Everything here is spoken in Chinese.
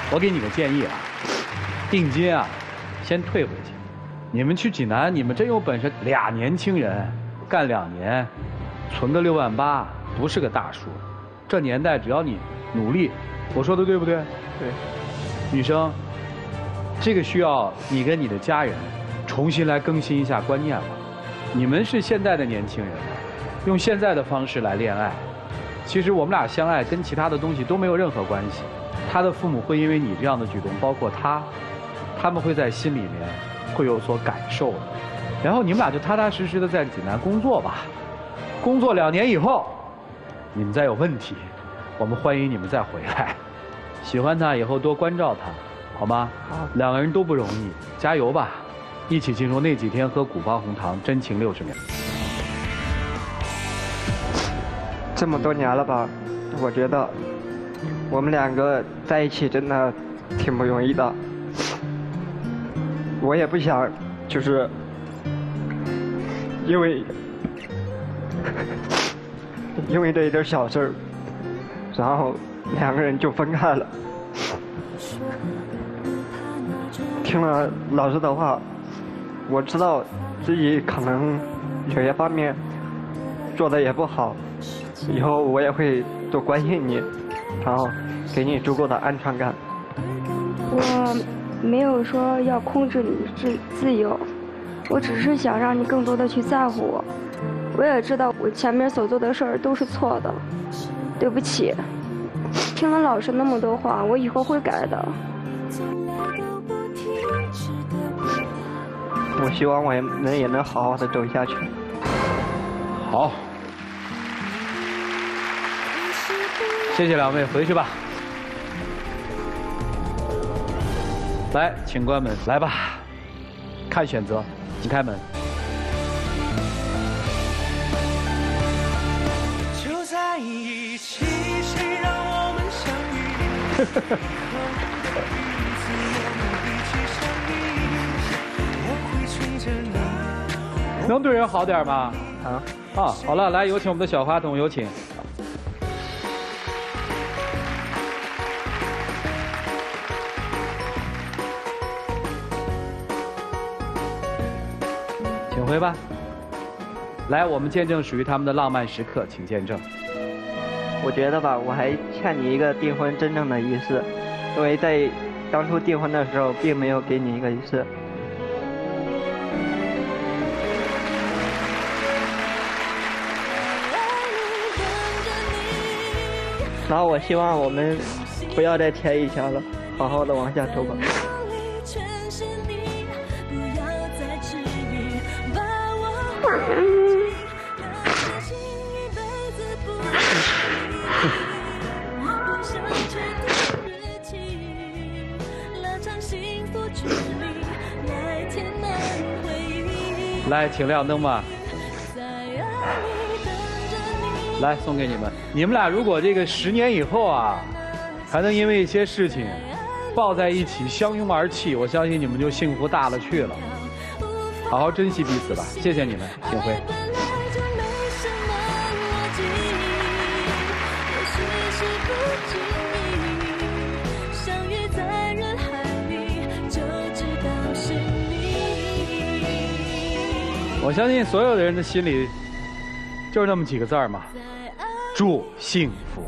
我给你个建议啊，定金啊，先退回去。你们去济南，你们真有本事，俩年轻人干2年，存个6万8，不是个大数。这年代只要你努力，我说的对不对？ 对。 女生，这个需要你跟你的家人重新来更新一下观念了。你们是现在的年轻人，用现在的方式来恋爱。其实我们俩相爱跟其他的东西都没有任何关系。他的父母会因为你这样的举动，包括他们会在心里面会有所感受的。然后你们俩就踏踏实实的在济南工作吧。工作2年以后，你们再有问题，我们欢迎你们再回来。喜欢他以后多关照他，好吗？ 好。 2个人都不容易，加油吧！一起进入那几天喝古巴红糖，真情60秒。 这么多年了吧，我觉得我们2个在一起真的挺不容易的。我也不想就是因为这一点小事儿，然后2个人就分开了。听了老师的话，我知道自己可能有些方面做的也不好，以后我也会多关心你，然后给你足够的安全感。 我没有说要控制你自由，我只是想让你更多的去在乎我。我也知道我前面所做的事儿都是错的，对不起。听了老师那么多话，我以后会改的。 我希望我也能好好的走下去。 好，谢谢2位，回去吧。来，请关门，来吧，看选择，请开门。 就在一起，谁让我们相遇？ 能对人好点吗？好了，来，有请我们的小话筒，有请。请回吧。来，我们见证属于他们的浪漫时刻，请见证。 我觉得吧，我还欠你一个订婚真正的仪式，因为在当初订婚的时候，并没有给你一个仪式。然后我希望我们不要再添一下了，好好的往下走吧。 来，请亮灯吧。来，送给你们。你们俩如果这个10年以后啊，还能因为一些事情抱在一起相拥而泣，我相信你们就幸福大了去了。好好珍惜彼此吧，谢谢你们，请回。我相信所有的人的心里就是那么几个字儿嘛，祝幸福。